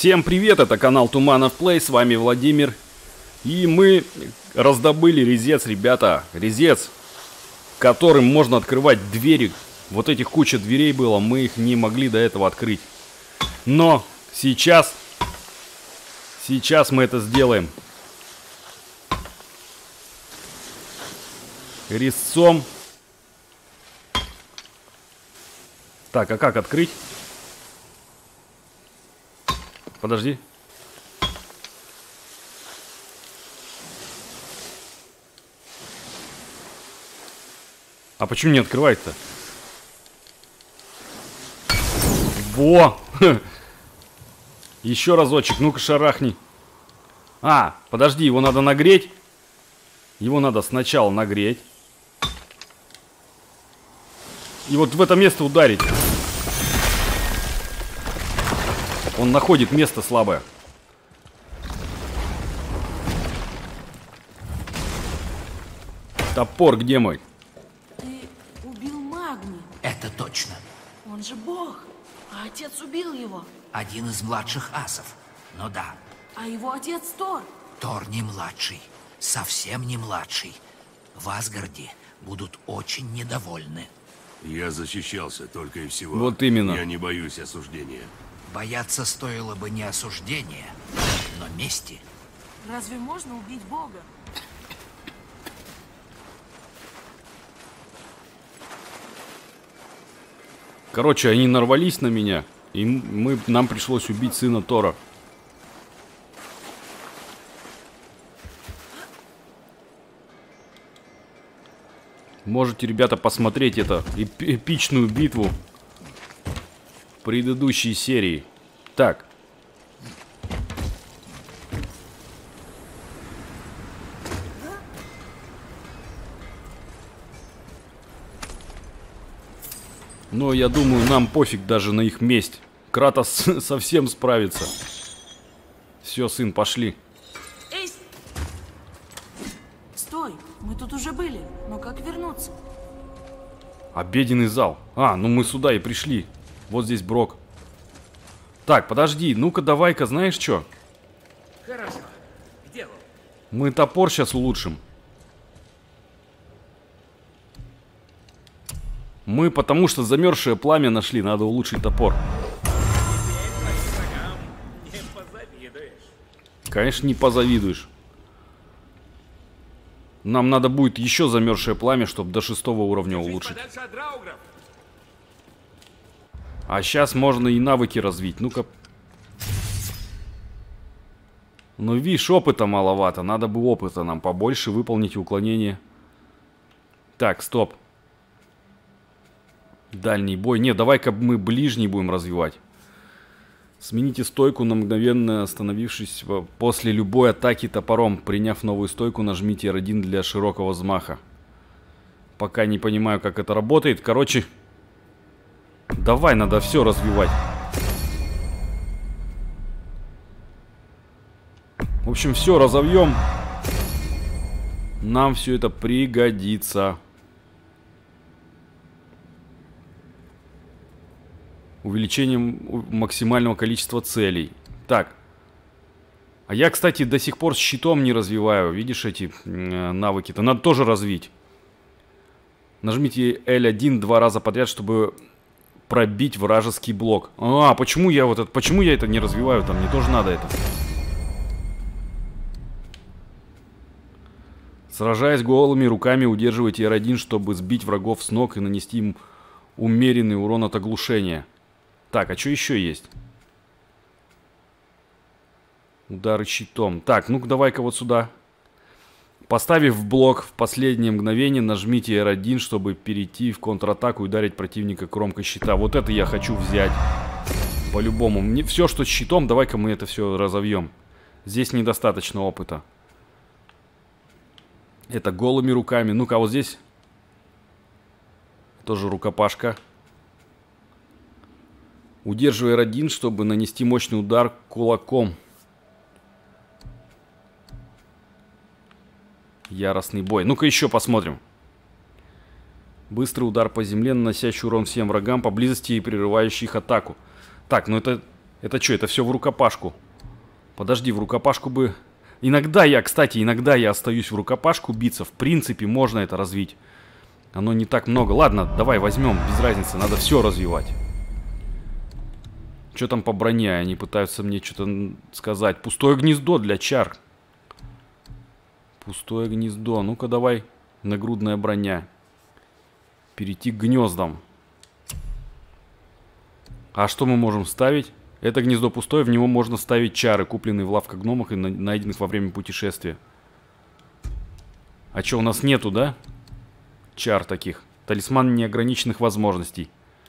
Всем привет, это канал Туманов Плей, с вами Владимир. И мы раздобыли резец, ребята. Резец, которым можно открывать двери. Вот этих куча дверей было, мы их не могли до этого открыть. Но сейчас мы это сделаем. Резцом. Так, а как открыть? Подожди. А почему не открывает-то? Во! Еще разочек, ну-ка шарахни. А, подожди, его надо нагреть. Его надо сначала нагреть. И вот в это место ударить. Он находит место слабое. Топор где мой? Ты убил Магни. Это точно. Он же бог. А отец убил его. Один из младших асов. Но да, А его отец Тор. Тор не младший. Совсем не младший. В Асгарде будут очень недовольны. Я защищался только и всего. Вот именно. Я не боюсь осуждения. Бояться стоило бы не осуждения, но мести. Разве можно убить бога? Короче, они нарвались на меня, и нам пришлось убить сына Тора. Можете, ребята, посмотреть это эпичную битву предыдущей серии. Так. Но я думаю, нам пофиг даже на их месть. Кратос совсем справится. Все, сын, пошли. Эй! Стой, мы тут уже были. Но как вернуться? Обеденный зал. А, ну мы сюда и пришли. Вот здесь Брок. Так, подожди, ну-ка давай-ка, знаешь что? Хорошо. К делу. Мы топор сейчас улучшим. Мы потому что замерзшее пламя нашли, надо улучшить топор. Врагам не позавидуешь. Конечно, не позавидуешь. Нам надо будет еще замерзшее пламя, чтобы до 6 уровня улучшить. Подальше от драугров. А сейчас можно и навыки развить. Ну-ка. Ну, видишь, опыта маловато. Надо бы опыта нам побольше, выполнить уклонение. Так, стоп. Дальний бой. Не, давай-ка мы ближний будем развивать. Смените стойку на мгновенно остановившись после любой атаки топором. Приняв новую стойку, нажмите R1 для широкого взмаха. Пока не понимаю, как это работает. Короче... Давай, надо все развивать. В общем, все разовьем. Нам все это пригодится. Увеличением максимального количества целей. Так. А я, кстати, до сих пор с щитом не развиваю. Видишь эти навыки-то? Надо тоже развить. Нажмите L1 2 раза подряд, чтобы... пробить вражеский блок. А, почему я это не развиваю? Там мне тоже надо это. Сражаясь голыми руками, удерживайте R1, чтобы сбить врагов с ног и нанести им умеренный урон от оглушения. Так, а что еще есть? Удары щитом. Так, ну-ка давай-ка вот сюда. Поставив блок в последнее мгновение, нажмите R1, чтобы перейти в контратаку и ударить противника кромкой щита. Вот это я хочу взять. По-любому. Мне все, что с щитом, давай-ка мы это все разовьем. Здесь недостаточно опыта. Это голыми руками. Ну-ка, вот здесь тоже рукопашка. Удерживай R1, чтобы нанести мощный удар кулаком. Яростный бой. Ну-ка еще посмотрим. Быстрый удар по земле, наносящий урон всем врагам поблизости и прерывающий их атаку. Так, ну это Это что, это все в рукопашку? Подожди, в рукопашку бы... Кстати, иногда я остаюсь в рукопашку биться. В принципе, можно это развить. Оно не так много. Ладно, давай возьмем, без разницы. Надо все развивать. Что там по броне? Они пытаются мне что-то сказать. Пустое гнездо для чар. Пустое гнездо. Ну-ка, давай. Нагрудная броня. Перейти к гнездам. А что мы можем ставить? Это гнездо пустое, в него можно ставить чары, купленные в лавках гномах и найденных во время путешествия. А что, у нас нету, да? Чар таких. Талисман неограниченных возможностей.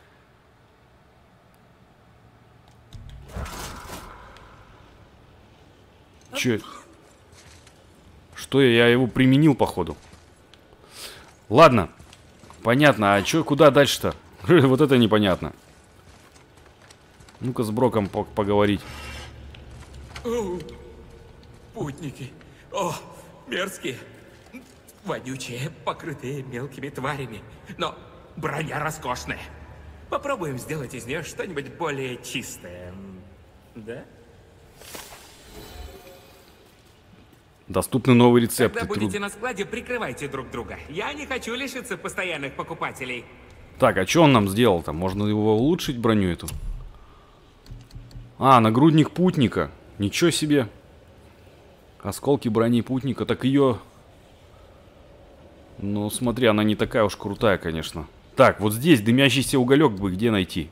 Че? Что я его применил, походу. Ладно. Понятно. А чё, куда дальше-то? Вот это непонятно. Ну-ка с Броком поговорить. О, путники. О, мерзкие. Вонючие, покрытые мелкими тварями. Но броня роскошная. Попробуем сделать из нее что-нибудь более чистое. Да? Доступны новые рецепты. Когда будете на складе, прикрывайте друг друга. Я не хочу лишиться постоянных покупателей. Так, а что он нам сделал-то? Можно его улучшить, броню эту? А, нагрудник путника. Ничего себе. Осколки брони путника. Так ее... Ну, смотри, она не такая уж крутая, конечно. Так, вот здесь дымящийся уголек бы где найти?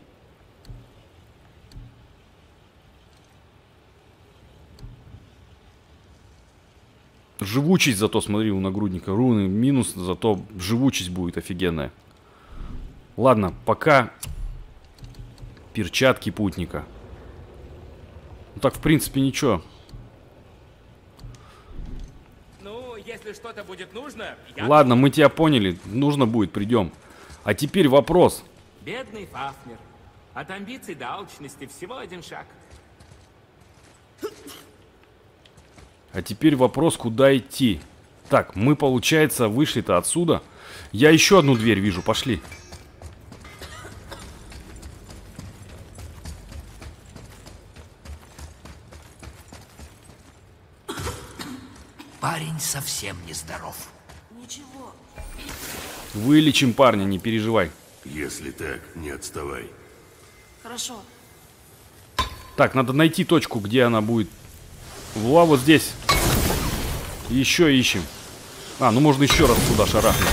Живучесть зато, смотри, у нагрудника. Руны минус, зато живучесть будет офигенная. Ладно, пока... Перчатки путника. Ну так, в принципе, ничего. Ну, если что-то будет нужно... Ладно, мы тебя поняли. Нужно будет, придем. А теперь вопрос. Бедный Фафнер. От амбиций до алчности всего один шаг. А теперь вопрос, куда идти. Так, мы, получается, вышли-то отсюда. Я еще одну дверь вижу, пошли. Парень совсем нездоров. Ничего. Вылечим парня, не переживай. Если так, не отставай. Хорошо. Так, надо найти точку, где она будет. Вот здесь. Еще ищем. А, ну можно еще раз туда шарахнуть.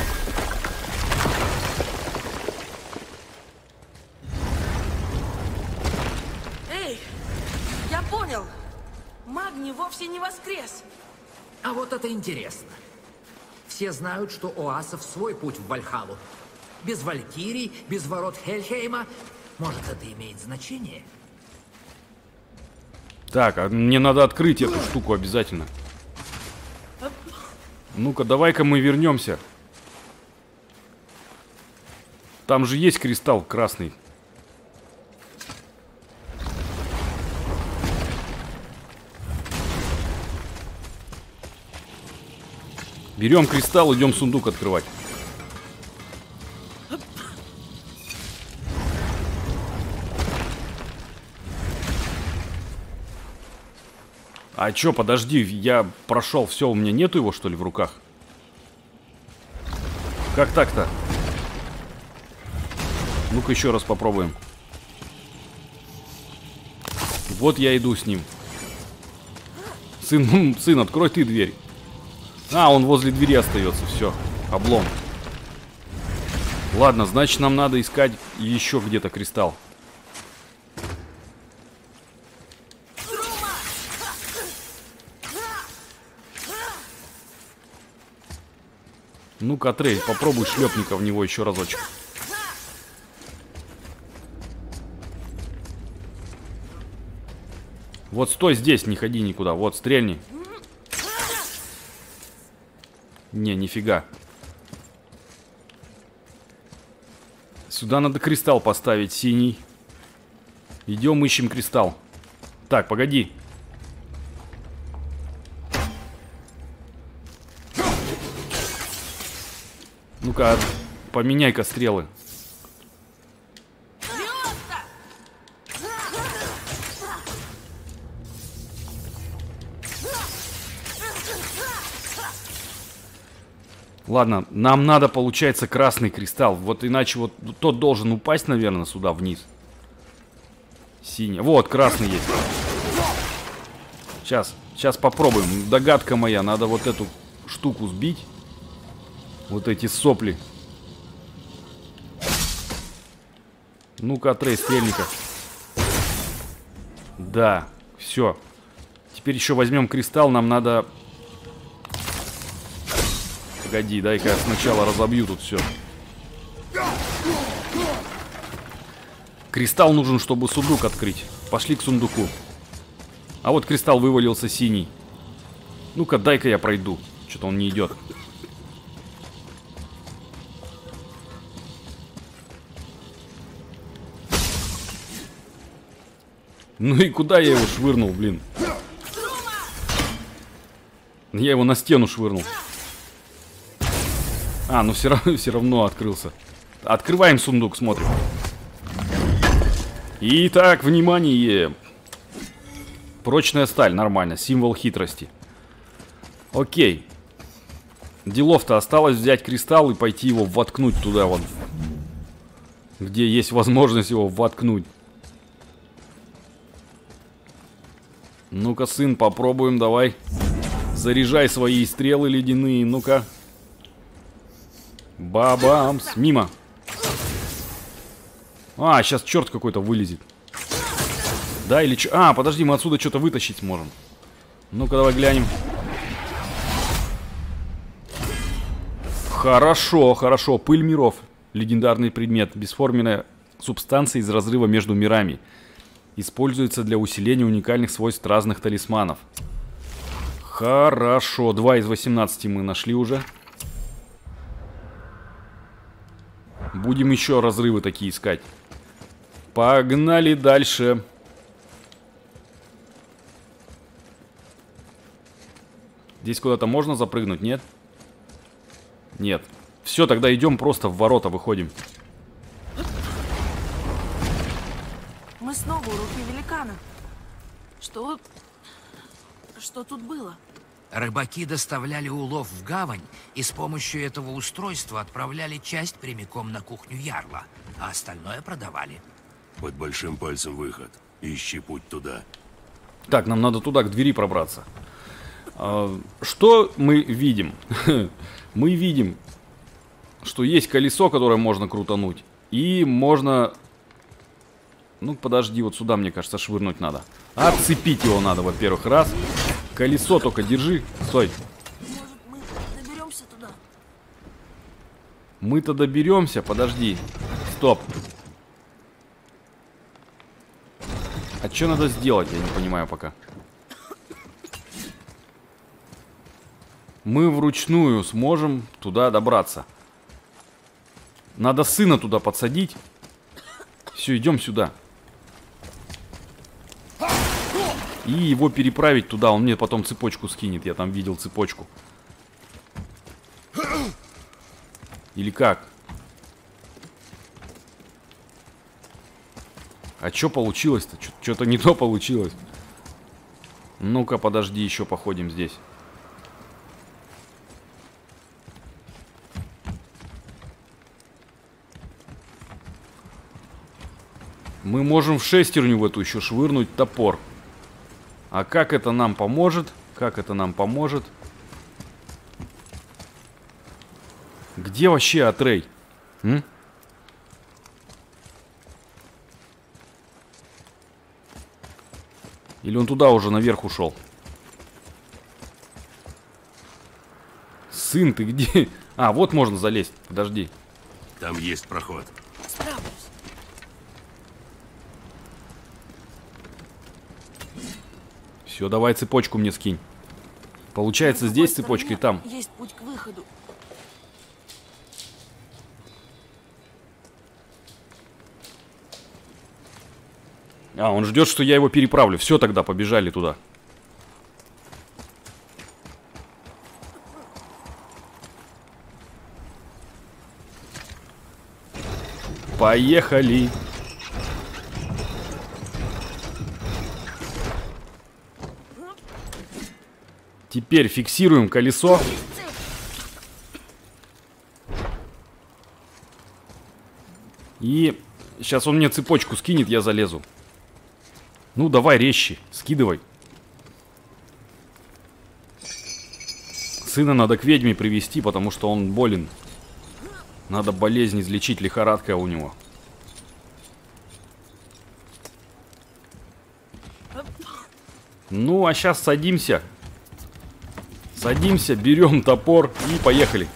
Эй, я понял. Магний вовсе не воскрес. А вот это интересно. Все знают, что у асов свой путь в Вальхалу. Без Валькирий, без ворот Хельхейма. Может, это имеет значение? Так, а мне надо открыть эту штуку обязательно. Ну-ка, давай-ка мы вернемся. Там же есть кристалл красный. Берем кристалл, идем сундук открывать. А чё, подожди, я прошел, все, у меня нету его, что ли, в руках? Как так-то? Ну-ка еще раз попробуем. Вот я иду с ним. Сын, открой ты дверь. А, он возле двери остается, все, облом. Ладно, значит, нам надо искать еще где-то кристалл. Ну-ка, Трей, попробуй шлепника в него еще разочек. Вот стой здесь, не ходи никуда. Вот, стрельни. Не, нифига. Сюда надо кристалл поставить, синий. Идем, ищем кристалл. Так, погоди. Ну-ка, поменяй-ка стрелы. Ладно, нам надо, получается, красный кристалл. Вот иначе вот тот должен упасть, наверное, сюда вниз. Синий. Вот, красный есть. Сейчас попробуем. Догадка моя, надо вот эту штуку сбить. Вот эти сопли. Ну-ка, Атрей, стрельника. Да, все. Теперь еще возьмем кристалл, нам надо... Погоди, дай-ка я сначала разобью тут все. Кристалл нужен, чтобы сундук открыть. Пошли к сундуку. А вот кристалл вывалился синий. Ну-ка, дай-ка я пройду. Что-то он не идет. Ну и куда я его швырнул, блин? Я его на стену швырнул. А, ну все равно открылся. Открываем сундук, смотрим. Итак, внимание. Прочная сталь, нормально. Символ хитрости. Окей. Делов-то осталось взять кристалл и пойти его воткнуть туда вот. Где есть возможность его воткнуть. Ну-ка, сын, попробуем, давай. Заряжай свои стрелы ледяные, ну-ка. Бабамс, мимо. А, сейчас черт какой-то вылезет. Да, или что? А, подожди, мы отсюда что-то вытащить сможем. Ну-ка, давай глянем. Хорошо, хорошо. Пыль миров. Легендарный предмет. Бесформенная субстанция из разрыва между мирами. Используется для усиления уникальных свойств разных талисманов. Хорошо. 2 из 18 мы нашли уже. Будем еще разрывы такие искать. Погнали дальше. Здесь куда-то можно запрыгнуть, нет? Нет. Все, тогда идем просто в ворота, выходим. Мы снова у руки великана. Что тут было? Рыбаки доставляли улов в гавань и с помощью этого устройства отправляли часть прямиком на кухню Ярла, а остальное продавали. Под большим пальцем выход. Ищи путь туда. Так, нам надо туда, к двери пробраться. Что мы видим? Мы видим, что есть колесо, которое можно крутануть. И можно... Ну, подожди, вот сюда, мне кажется, швырнуть надо. Отцепить его надо, во-первых, раз. Колесо только держи. Стой. Может, мы доберемся туда? Мы-то доберемся, подожди. Стоп. А что надо сделать, я не понимаю пока. Мы вручную сможем туда добраться. Надо сына туда подсадить. Все, идем сюда. И его переправить туда. Он мне потом цепочку скинет. Я там видел цепочку. Или как? А что получилось-то? Что-то не то получилось. Ну-ка, подожди, еще походим здесь. Мы можем в шестерню в эту еще швырнуть топор. А как это нам поможет? Как это нам поможет? Где вообще Атрей? М? Или он туда уже наверх ушел? Сын, ты где? А, вот можно залезть. Подожди. Там есть проход. Справлюсь. Все, давай цепочку мне скинь. Получается, На здесь другой цепочка и стороне там. есть путь к выходу. А, он ждет, что я его переправлю. Все, тогда побежали туда. Поехали. Теперь фиксируем колесо. И сейчас он мне цепочку скинет, я залезу. Ну, давай резче, скидывай. Сына надо к ведьме привести, потому что он болен. Надо болезнь излечить, лихорадка у него. Ну, а сейчас садимся. Садимся, берем топор и поехали.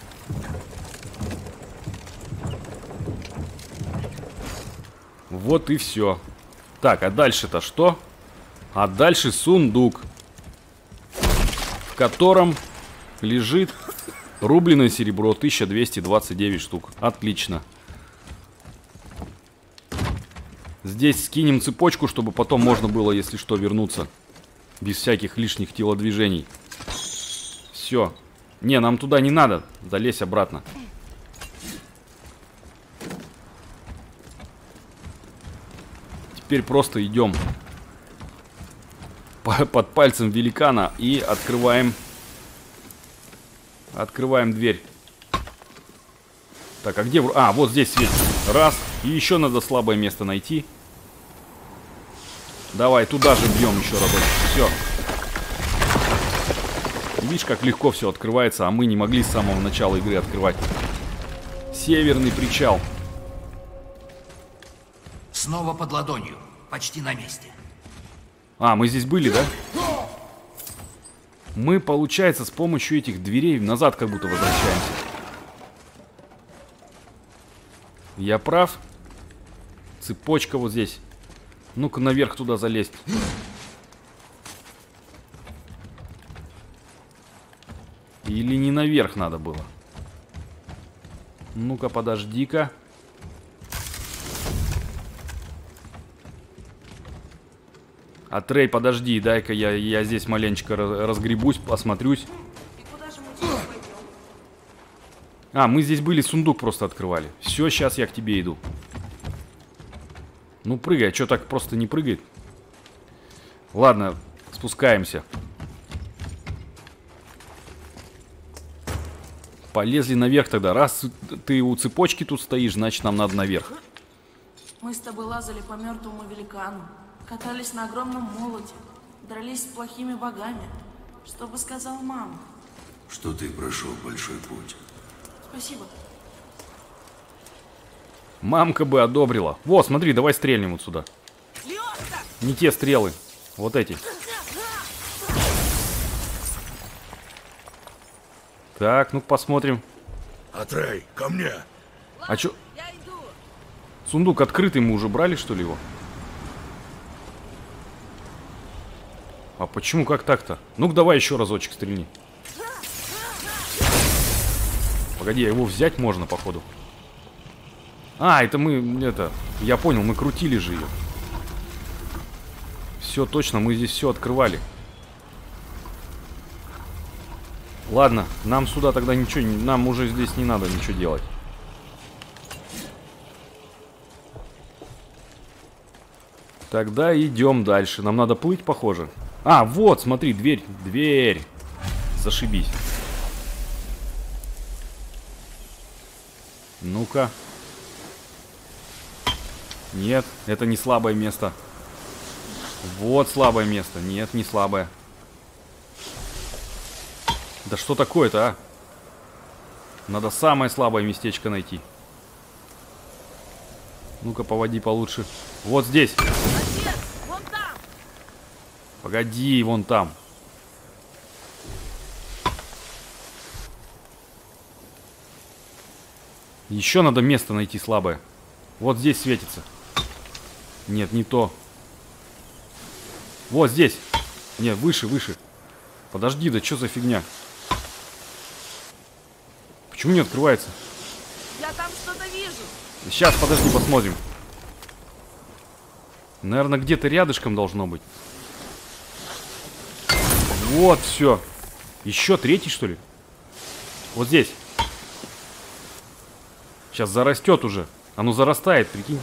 Вот и все. Так, а дальше-то что? А дальше сундук, в котором лежит рубленое серебро, 1229 штук. Отлично. Здесь скинем цепочку, чтобы потом можно было, если что, вернуться. Без всяких лишних телодвижений. Все. Не, нам туда не надо. Залезь обратно. Теперь просто идем под пальцем великана и открываем дверь. Так, а где... А, вот здесь светится. Раз. И еще надо слабое место найти. Давай, туда же бьем еще разочек. Все. Видишь, как легко все открывается, а мы не могли с самого начала игры открывать. Северный причал. Снова под ладонью. Почти на месте. А, мы здесь были, да? Мы, получается, с помощью этих дверей назад как будто возвращаемся. Я прав? Цепочка вот здесь. Ну-ка наверх туда залезть. Или не наверх надо было? Ну-ка, подожди-ка. А Трей, подожди, дай-ка я здесь маленечко разгребусь, осмотрюсь. И куда же мы теперь пойдем? А, мы здесь были, сундук просто открывали. Все, сейчас я к тебе иду. Ну, прыгай, а что так просто не прыгает? Ладно, спускаемся. Полезли наверх тогда. Раз ты у цепочки тут стоишь, значит, нам надо наверх. Мы с тобой лазали по мертвому великану, катались на огромном молоте, дрались с плохими богами. Что бы сказал мама? Что ты прошел большой путь. Спасибо. Мамка бы одобрила. Вот, смотри, давай стрельнем вот сюда. Лёшка! Не те стрелы. Вот эти. Так, ну посмотрим. Атрей, ко мне. А чё? Я иду. Сундук открытый, мы уже брали, что ли, его? А почему, как так-то? Ну-ка, давай еще разочек стрельни. Погоди, его взять можно, походу. А, это мы, я понял, мы крутили же ее. Все, точно, мы здесь все открывали. Ладно, нам сюда тогда ничего, нам уже здесь не надо ничего делать. Тогда идем дальше. Нам надо плыть, похоже. А, вот, смотри, дверь. Зашибись. Ну-ка. Нет, это не слабое место. Вот слабое место. Нет, не слабое. Да что такое-то, а? Надо самое слабое местечко найти. Ну-ка, поводи получше. Вот здесь. Отец, вон там. Погоди, вон там. Еще надо место найти слабое. Вот здесь светится. Нет, не то. Вот здесь. Нет, выше, выше. Подожди, да что за фигня? Почему не открывается? Я там что-то вижу. Сейчас, подожди, посмотрим. Наверное, где-то рядышком должно быть. Вот, все. Еще третий, что ли? Вот здесь. Сейчас зарастет уже. Оно зарастает, прикинь.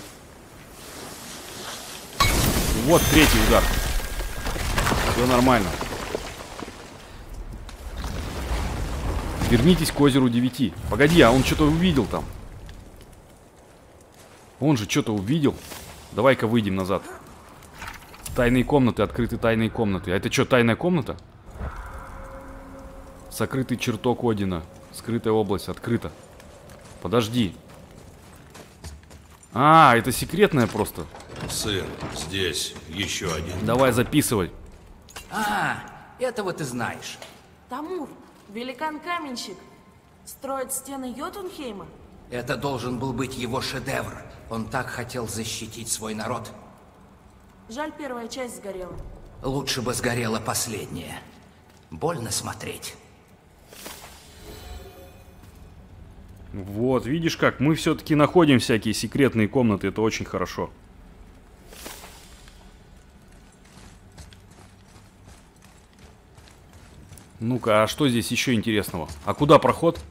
Вот третий удар. Все нормально. Вернитесь к озеру 9. Погоди, а он что-то увидел там. Он же что-то увидел. Давай-ка выйдем назад. Тайные комнаты, открыты тайные комнаты. А это что, тайная комната? Сокрытый чертог Одина. Скрытая область, открыта. Подожди. А, это секретная просто. Сын, здесь еще один. Давай записывай. А, этого ты знаешь. Тамур, великан-каменщик, строит стены Йотунхейма? Это должен был быть его шедевр. Он так хотел защитить свой народ. Жаль, первая часть сгорела. Лучше бы сгорела последняя. Больно смотреть. Вот, видишь как, мы все-таки находим всякие секретные комнаты, это очень хорошо. Ну-ка, а что здесь еще интересного? А куда проход?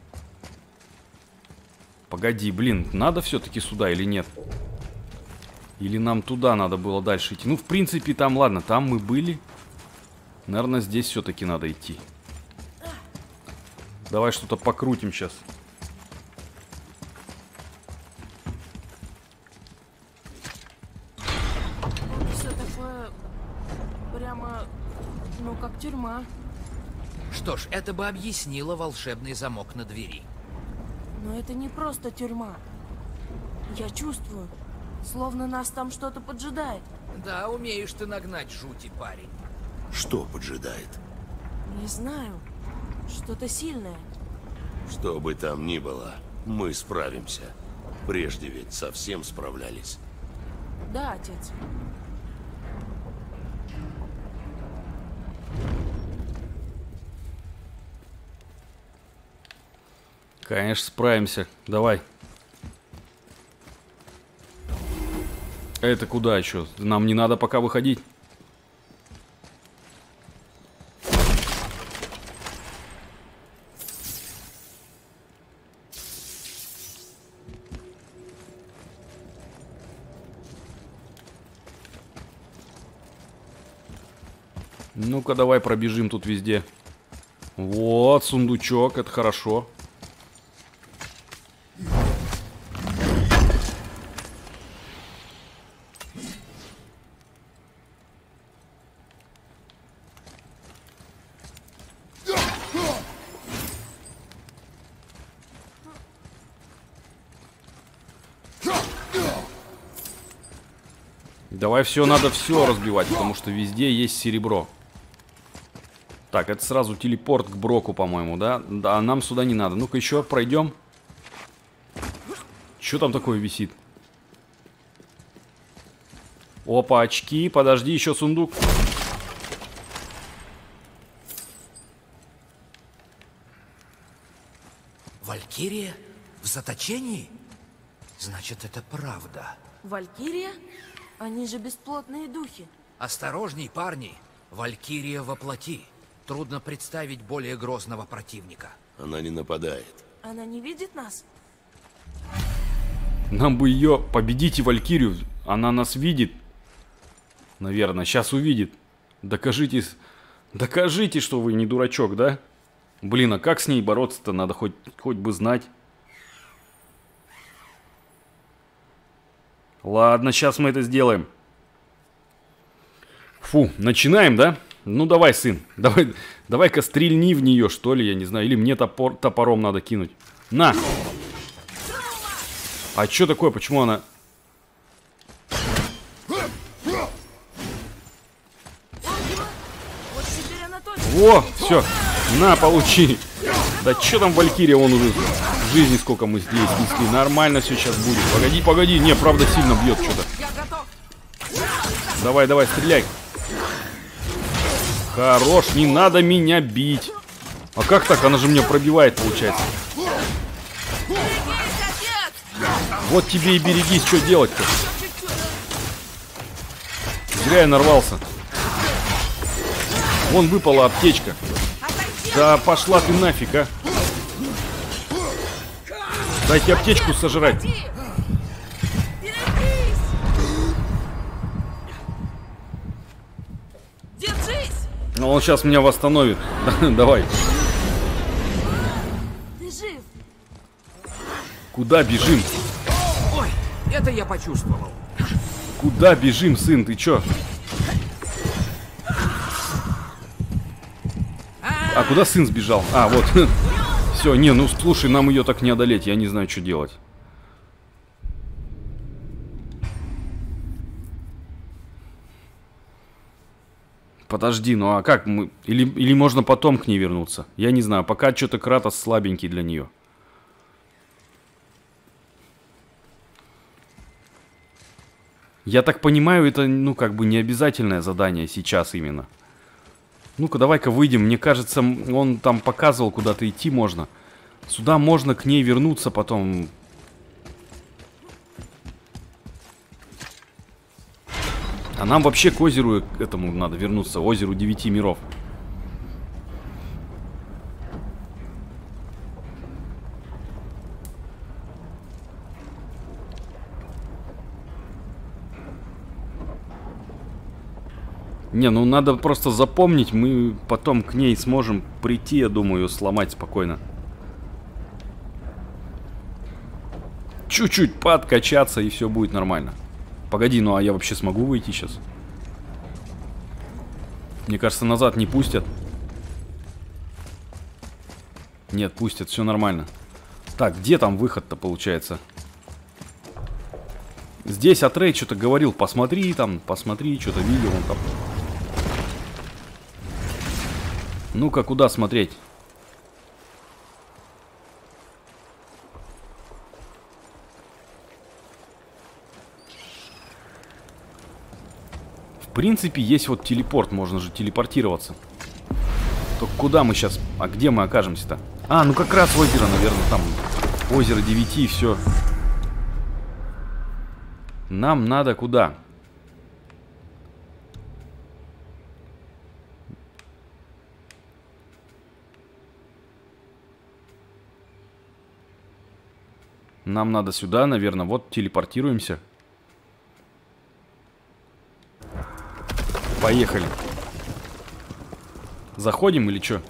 Погоди, блин, надо все-таки сюда или нет? Или нам туда надо было дальше идти? Ну, в принципе, там, ладно, там мы были. Наверное, здесь все-таки надо идти. Давай что-то покрутим сейчас. Все такое... прямо... ну, как тюрьма. Что ж, это бы объяснило волшебный замок на двери. Но это не просто тюрьма. Я чувствую, словно нас там что-то поджидает. Да, умеешь ты нагнать жути, парень. Что поджидает? Не знаю. Что-то сильное. Что бы там ни было, мы справимся. Прежде ведь совсем справлялись. Да, отец. Конечно, справимся. Давай. Это куда еще? Нам не надо пока выходить. Ну-ка, давай пробежим тут везде. Вот, сундучок, это хорошо. Давай все, надо все разбивать, потому что везде есть серебро. Так, это сразу телепорт к Броку, по-моему, да? Да, нам сюда не надо. Ну-ка еще пройдем. Что там такое висит? Опа, очки. Подожди, еще сундук. Валькирия? В заточении? Значит, это правда. Валькирия? Они же бесплотные духи. Осторожней, парни. Валькирия во плоти. Трудно представить более грозного противника. Она не нападает. Она не видит нас? Нам бы ее... Победите Валькирию. Она нас видит. Наверное, сейчас увидит. Докажите... Докажите, что вы не дурачок, да? Блин, а как с ней бороться-то? Надо хоть бы знать. Ладно, сейчас мы это сделаем. Фу, начинаем, да? Ну давай, сын, давай-ка стрельни в нее, что ли, я не знаю. Или мне топором надо кинуть. На! А что такое, почему она... Вот теперь она точно... Во, все, на, получи. Да что там Валькирия, он уже жизни сколько мы здесь несли. Нормально все сейчас будет. Погоди, погоди, не, правда сильно бьет что-то. Давай, давай, стреляй. Хорош, не надо меня бить. А как так? Она же меня пробивает, получается. Вот тебе и берегись, что делать-то. Зря я нарвался. Вон выпала аптечка. Да пошла ты нафиг, а. Дайте аптечку сожрать. Ну, он сейчас меня восстановит. Давай. Ты жив? Куда бежим? Ой, Это я почувствовал. Куда бежим, сын? Ты чё? А куда сын сбежал? А, вот. Все, не, ну слушай, нам ее так не одолеть. Я не знаю, что делать. Подожди, ну а как мы... Или можно потом к ней вернуться? Я не знаю, пока что-то Кратос слабенький для нее. Я так понимаю, это, ну, как бы не обязательное задание сейчас именно. Ну-ка, давай-ка выйдем. Мне кажется, он там показывал, куда-то идти можно. Сюда можно к ней вернуться потом. А нам вообще к озеру этому надо вернуться. Озеру 9 миров. Не, ну надо просто запомнить, мы потом к ней сможем прийти, я думаю, сломать спокойно. Чуть-чуть подкачаться, и все будет нормально. Погоди, ну а я вообще смогу выйти сейчас? Мне кажется, назад не пустят. Нет, пустят, все нормально. Так, где там выход-то получается? Здесь Атрей что-то говорил, посмотри там, посмотри, что-то видел он там. Ну-ка, куда смотреть? В принципе, есть вот телепорт, можно же телепортироваться. Только куда мы сейчас? А где мы окажемся-то? А, ну как раз озеро, наверное, там. Озеро 9 и все. Нам надо куда? Нам надо сюда, наверное. Вот телепортируемся. Поехали. Заходим или что?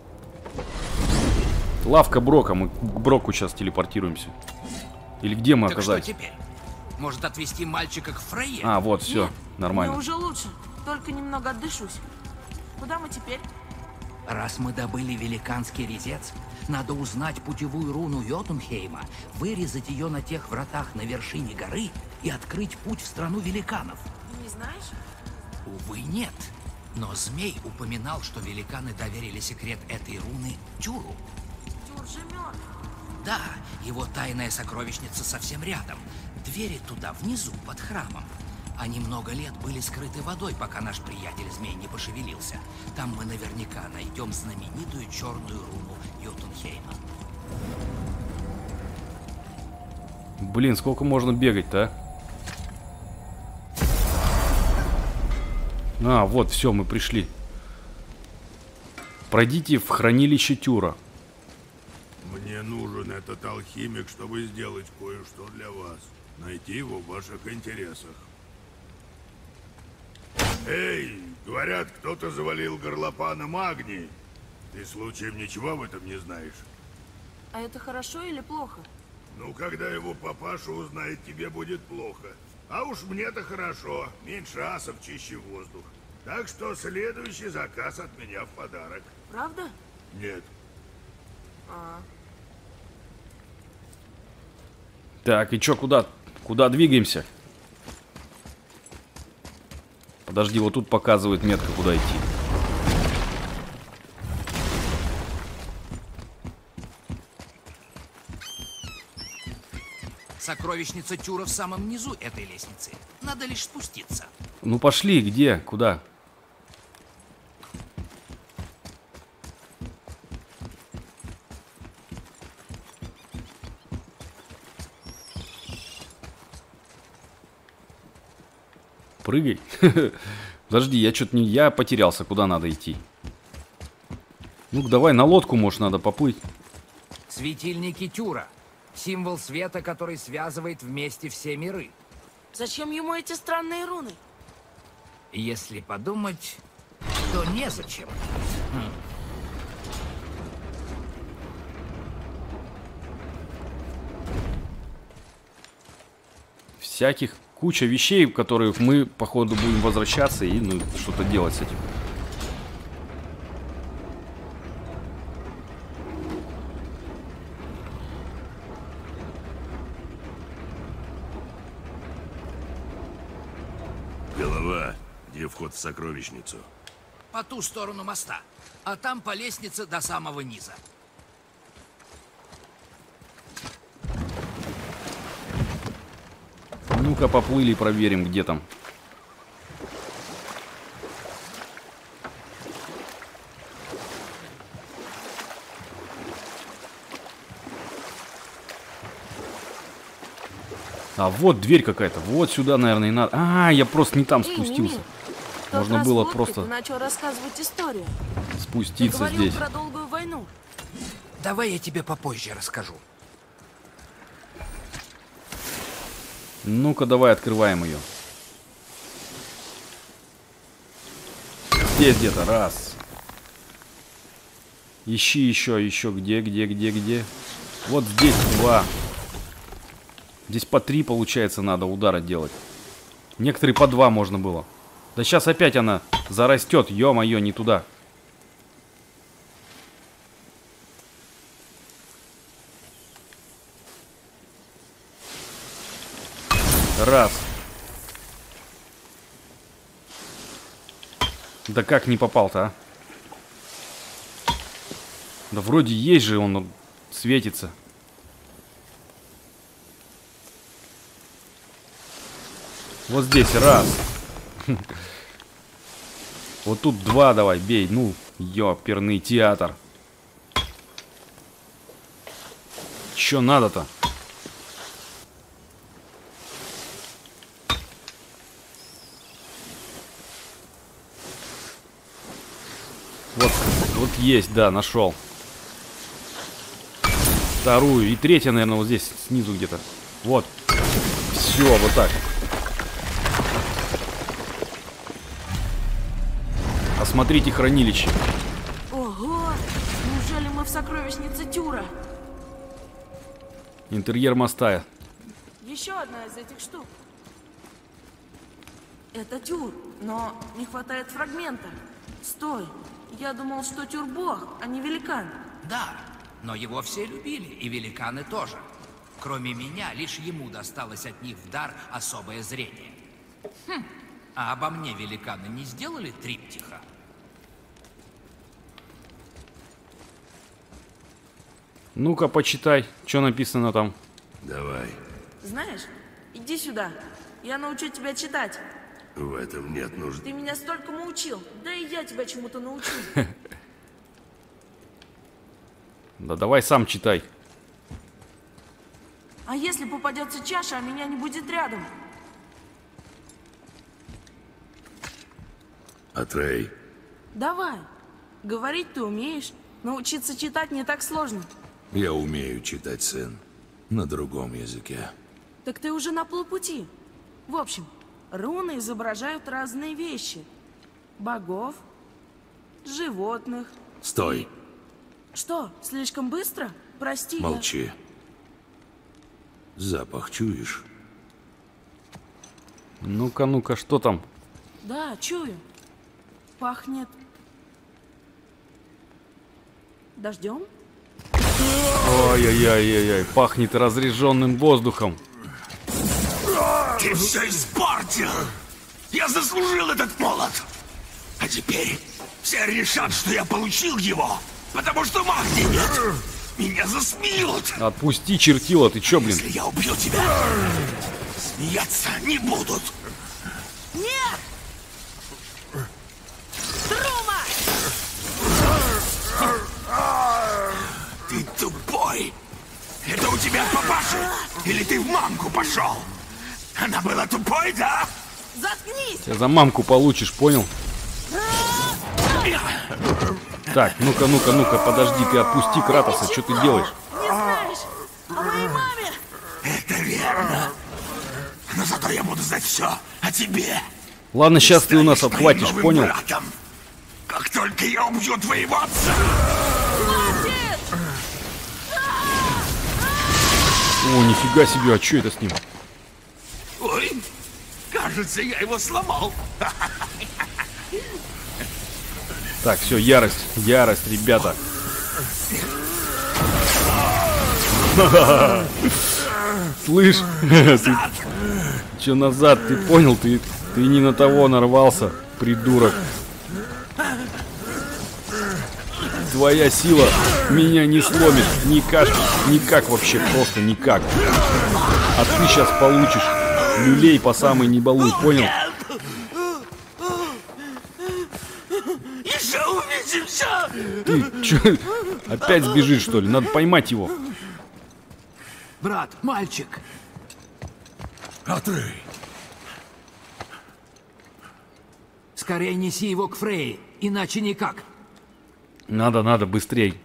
Лавка Брока. Мы к Броку сейчас телепортируемся. Или где мы Так оказались? что теперь? Может отвезти мальчика к Фрейе? А, вот, все. Нет, Нормально. Мне уже лучше. Только немного отдышусь. Куда мы теперь? Раз мы добыли великанский резец, надо узнать путевую руну Йотунхейма, вырезать ее на тех вратах на вершине горы и открыть путь в страну великанов. Не знаешь? Увы, нет. Но змей упоминал, что великаны доверили секрет этой руны Тюру. Тюр же мертв. Да, его тайная сокровищница совсем рядом. Двери туда внизу, под храмом. Они много лет были скрыты водой, пока наш приятель-змей не пошевелился. Там мы наверняка найдем знаменитую черную руну Йотунхейма. Блин, сколько можно бегать-то, а? А, вот, все, мы пришли. Пройдите в хранилище Тюра. Мне нужен этот алхимик, чтобы сделать кое-что для вас. Найти его в ваших интересах. Эй, говорят, кто-то завалил горлопана Магни. Ты случаем ничего об этом не знаешь? А это хорошо или плохо? Ну, когда его папаша узнает, тебе будет плохо. А уж мне-то хорошо. Меньше асов, чище воздух. Так что следующий заказ от меня в подарок. Правда? Нет. А, Так, и чё, куда? Куда двигаемся? Подожди, вот тут показывает метка, куда идти. Сокровищница Тюра в самом низу этой лестницы. Надо лишь спуститься. Ну пошли, где? Куда? Прыгай. Подожди, я что-то не... Я потерялся, куда надо идти. Ну-ка, давай на лодку, может, надо поплыть. Светильники Тюра. Символ света, который связывает вместе все миры. зачем ему эти странные руны? Если подумать, то незачем. всяких. Куча вещей, в которых мы, походу, будем возвращаться и, ну, что-то делать с этим. Голова, где вход в сокровищницу? По ту сторону моста. А там по лестнице до самого низа. Ну-ка, поплыли, проверим, где там. А вот дверь какая-то. Вот сюда, наверное, и надо. А, я просто не там спустился. Можно было просто ты начал рассказывать историю. спуститься Ты говорил здесь. про долгую войну. Давай я тебе попозже расскажу. Ну-ка, давай открываем ее. Здесь где-то. Раз. Ищи еще. Где? Вот здесь 2. Здесь по 3, получается, надо удара делать. Некоторые по 2 можно было. Да сейчас опять она зарастет. Ё-моё, не туда. Раз. Да как не попал-то, а? Да вроде есть же, он светится. Вот здесь раз. Вот тут 2 давай, бей. Ну, ёперный театр. Чё надо-то? Вот есть, да, нашел. Вторую и третья, наверное, вот здесь снизу где-то. Вот. Все, вот так. Осмотрите хранилище. Ого! Неужели мы в сокровищнице Тюра? Интерьер моста. Еще одна из этих штук. Это Тюр, но не хватает фрагмента. Стой! Я думал, что Тюр бог, а не великан. Да, но его все любили, и великаны тоже. Кроме меня, лишь ему досталось от них в дар особое зрение. А обо мне великаны не сделали триптиха? Ну-ка, почитай, что написано там. Давай. Знаешь, иди сюда. Я научу тебя читать. В этом нет нужды. Ты меня столькому учил. Да и я тебя чему-то научу. Да давай сам читай. А если попадется чаша, а меня не будет рядом? Атрей, Давай. Говорить ты умеешь. Научиться читать не так сложно. я умею читать, сын. На другом языке. Так ты уже на полпути. В общем, руны изображают разные вещи. Богов, животных. Стой, Что, слишком быстро? Прости, я- молчи. Запах чуешь? Ну-ка, ну-ка, что там? Да, чую. Пахнет... дождем? Ой-ой-ой-ой-ой, пахнет разряженным воздухом. Ты все испортил! Я заслужил этот молот! А теперь все решат, что я получил его, потому что магии нет! Меня засмеют! Отпусти, чертила, ты чё, блин? Если я убью тебя, смеяться не будут! Нет! Трума! Ты тупой! Это у тебя от папаши? Или ты в мамку пошел? Она была тупой, да? Заткнись! Тебя за мамку получишь, понял? Так, ну-ка, ну-ка, ну-ка, подожди, ты отпусти Кратоса, что ты делаешь? Не знаешь о моей маме! Это верно. Но зато я буду знать все о тебе. Ладно, сейчас ты у нас Станешь отхватишь, моим новым понял? братом. Как только я убью твоего отца. О, нифига себе, а что это с ним? Ой, Кажется, я его сломал. Так, все, ярость, ребята. Слышь, ты че назад, ты понял, ты не на того нарвался, придурок. Твоя сила меня не сломит никак вообще, просто никак. А ты сейчас получишь люлей по самой не балуй, понял? Еще увидимся! Ты че, опять сбежишь, что ли? Надо поймать его. Брат, мальчик. Атрей. Скорее неси его к Фрей, иначе никак. Надо, быстрей.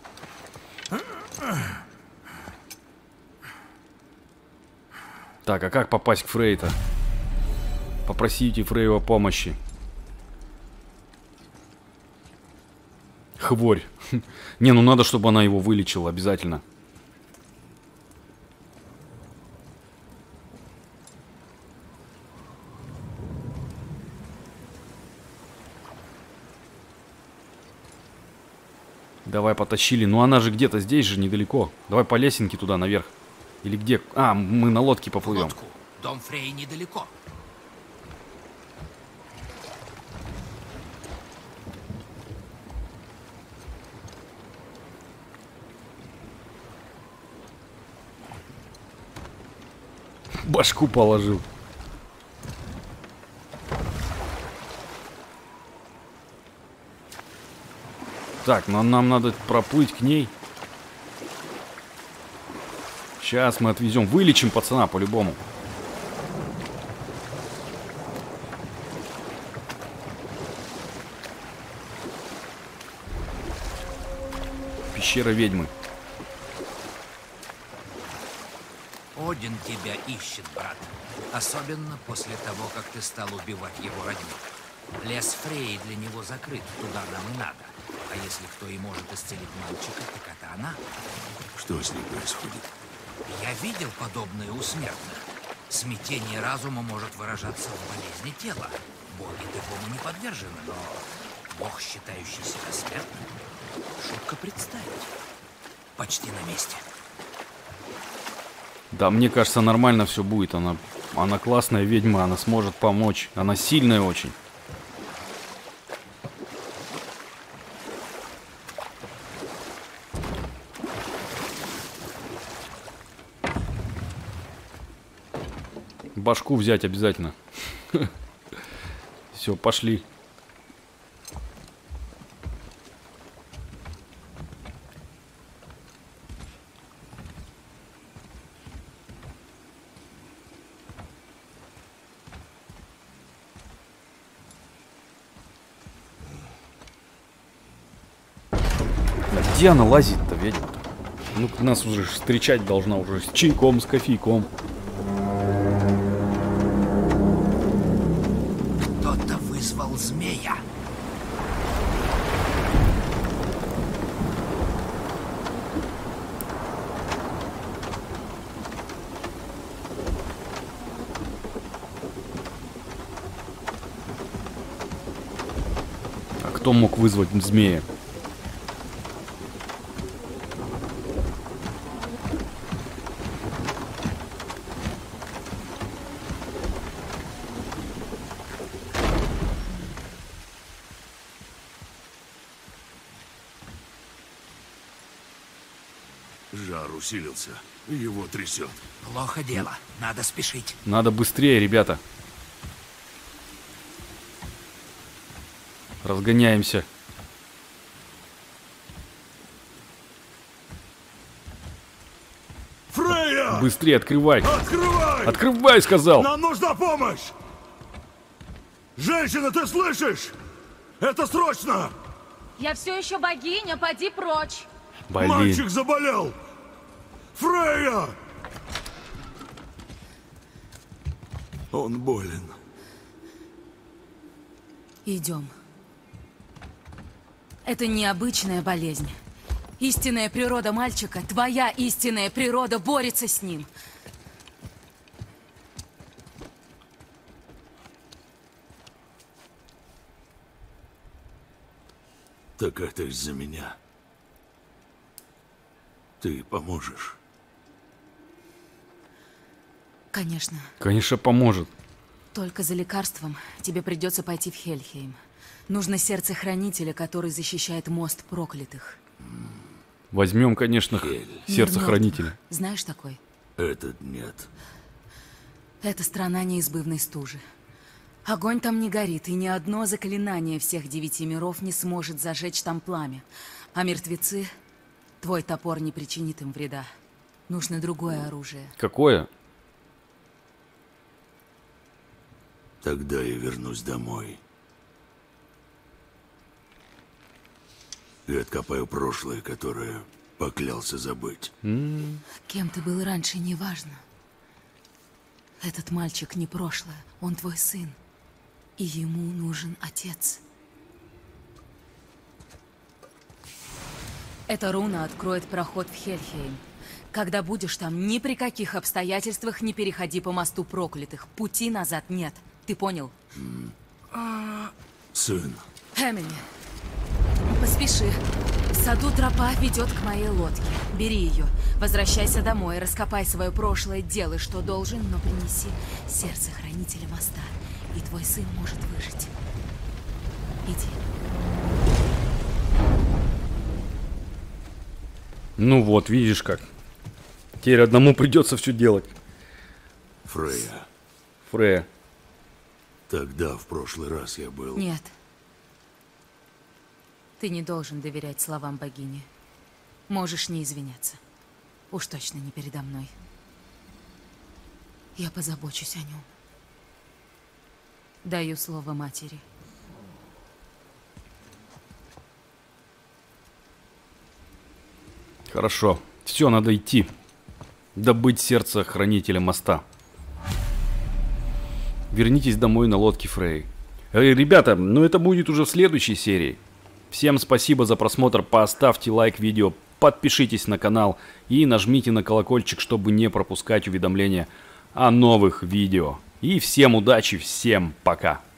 Так, а как попасть к Фрей-то? Попросите Фрей о помощи. Хворь. Не, ну надо, чтобы она его вылечила, обязательно. Давай, потащили. Ну она же где-то здесь же, недалеко. Давай по лесенке туда, наверх. Или где? А, мы на лодке поплывем. Лодку. Дом Фрей недалеко. Башку положил. Так, но нам надо проплыть к ней. Сейчас мы отвезем. Вылечим пацана по-любому. Пещера ведьмы. Один тебя ищет, брат. Особенно после того, как ты стал убивать его родню. Лес Фрей для него закрыт. Туда нам и надо. А если кто и может исцелить мальчика, так это она. Что с ней происходит? Я видел подобное у смертных. Смятение разума может выражаться в болезни тела. Боги такому не подвержены, но бог, считающий себя смертным, шутка представить. Почти на месте. Да, мне кажется, нормально все будет. Она классная ведьма, она сможет помочь. Она сильная очень. Башку взять обязательно. Все, пошли. Где она лазит-то, ведьма? Ну, нас уже встречать должна уже с чайком, с кофейком. Кто-то вызвал змея. А кто мог вызвать змея? Жар усилился. Его трясет. Плохо дело. Надо спешить. Надо быстрее, ребята. Разгоняемся. Фрейя! Быстрее открывай. Открывай! Открывай, сказал. Нам нужна помощь! Женщина, ты слышишь? Это срочно! Я все еще богиня, поди прочь. Блин. Мальчик заболел! Фрейя! Он болен. Идем. Это необычная болезнь. Истинная природа мальчика, твоя истинная природа борется с ним. Так это из-за меня. Ты поможешь? Конечно. Конечно, поможет. Только за лекарством тебе придется пойти в Хельхейм. Нужно сердце хранителя, который защищает мост проклятых. Возьмем, конечно, сердце Мир хранителя. мертвых. Знаешь такой? Этот нет. Это страна неизбывной стужи. Огонь там не горит, и ни одно заклинание всех 9 миров не сможет зажечь там пламя. А мертвецы, твой топор не причинит им вреда. Нужно другое оружие. Какое? Тогда я вернусь домой. И откопаю прошлое, которое поклялся забыть. Кем ты был раньше, неважно. Этот мальчик не прошлое, он твой сын. И ему нужен отец. Эта руна откроет проход в Хельхейм. Когда будешь там, ни при каких обстоятельствах не переходи по мосту проклятых. Пути назад нет. Ты понял? Сын. Эмили, поспеши. В саду тропа ведет к моей лодке. Бери ее, возвращайся домой, раскопай свое прошлое, делай, что должен, но принеси сердце хранителя моста, и твой сын может выжить. Иди. Ну вот, видишь как. Теперь одному придется все делать. Фрея. Фрея. Тогда, в прошлый раз я был... Нет. Ты не должен доверять словам богини. Можешь не извиняться. Уж точно не передо мной. Я позабочусь о нем. Даю слово матери. Хорошо. Все, надо идти. Добыть сердце хранителя моста. Вернитесь домой на лодке Фрей. Ребята, ну это будет уже в следующей серии. Всем спасибо за просмотр. Поставьте лайк видео, подпишитесь на канал и нажмите на колокольчик, чтобы не пропускать уведомления о новых видео. И всем удачи, всем пока.